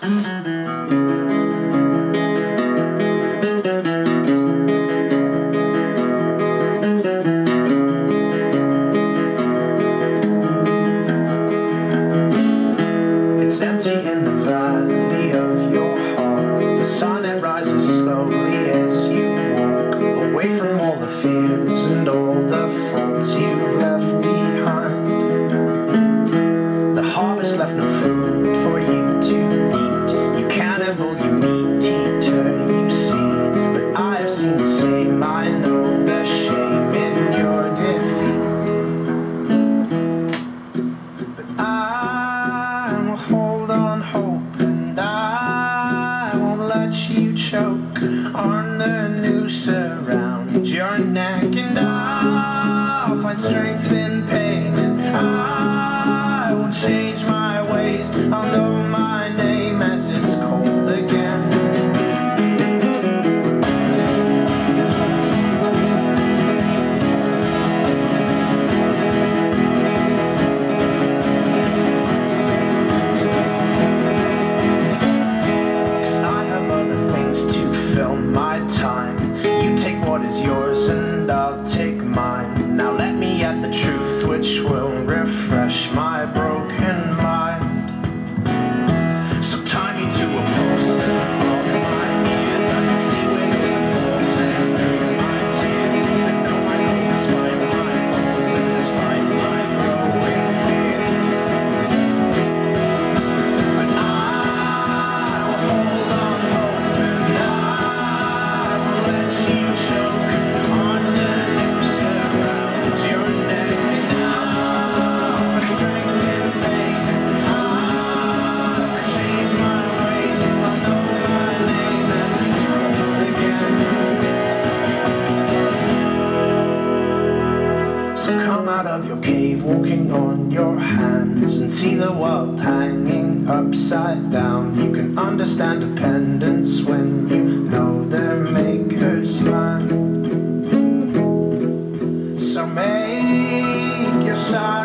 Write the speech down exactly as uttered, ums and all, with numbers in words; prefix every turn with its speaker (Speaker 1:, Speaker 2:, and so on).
Speaker 1: It's empty in the valley of your heart. The sun, it rises slowly as you walk away from all the fears and all the faults you've left behind. The harvest left no food for you to eat. You cannibal, you meat eater, you see. But I have seen the same. I know the shame in your defeat. But I will hold on hope, and I won't let you choke on the noose around your neck. And I'll find strength in pain, and I will change my ways. I'll know my name as it's cold again. My time, you take what is yours and I'll take mine. Now let me at the truth which will refresh my broken mind. So tie me to a post and all my ears. I can see where there's a pulse and it's through my tears. I know my name despite my faults and despite my growing fear. But I will hold on hope, and I out of your cave, walking on your hands, and see the world hanging upside down. You can understand dependence when you know their maker's land. So make your side